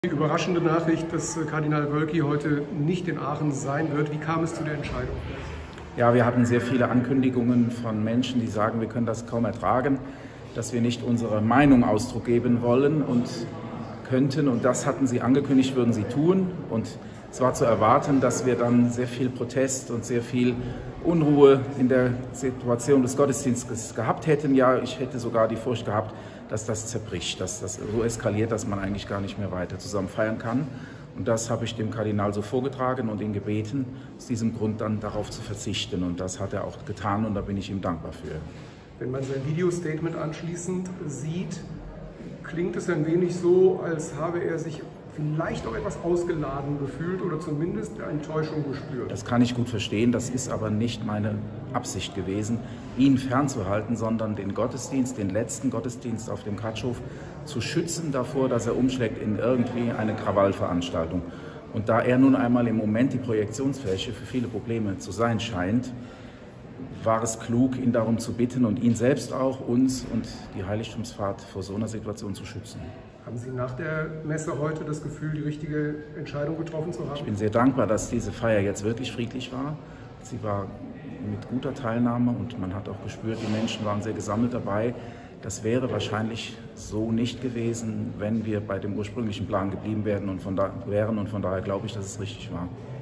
Die überraschende Nachricht, dass Kardinal Wölki heute nicht in Aachen sein wird. Wie kam es zu der Entscheidung? Ja, wir hatten sehr viele Ankündigungen von Menschen, die sagen, wir können das kaum ertragen, dass wir nicht unsere Meinung Ausdruck geben wollen und könnten. Und das hatten sie angekündigt, würden sie tun. Und es war zu erwarten, dass wir dann sehr viel Protest und sehr viel Unruhe in der Situation des Gottesdienstes gehabt hätten. Ja, ich hätte sogar die Furcht gehabt, dass das zerbricht, dass das so eskaliert, dass man eigentlich gar nicht mehr weiter zusammen feiern kann. Und das habe ich dem Kardinal so vorgetragen und ihn gebeten, aus diesem Grund dann darauf zu verzichten. Und das hat er auch getan und da bin ich ihm dankbar für. Wenn man sein Videostatement anschließend sieht, klingt es ein wenig so, als habe er sich vielleicht auch etwas ausgeladen gefühlt oder zumindest eine Enttäuschung gespürt. Das kann ich gut verstehen, das ist aber nicht meine Absicht gewesen, ihn fernzuhalten, sondern den Gottesdienst, den letzten Gottesdienst auf dem Katschhof zu schützen davor, dass er umschlägt in irgendwie eine Krawallveranstaltung. Und da er nun einmal im Moment die Projektionsfläche für viele Probleme zu sein scheint, war es klug, ihn darum zu bitten und ihn selbst auch, uns und die Heiligtumsfahrt vor so einer Situation zu schützen. Haben Sie nach der Messe heute das Gefühl, die richtige Entscheidung getroffen zu haben? Ich bin sehr dankbar, dass diese Feier jetzt wirklich friedlich war. Sie war mit guter Teilnahme und man hat auch gespürt, die Menschen waren sehr gesammelt dabei. Das wäre wahrscheinlich so nicht gewesen, wenn wir bei dem ursprünglichen Plan geblieben wären und von daher glaube ich, dass es richtig war.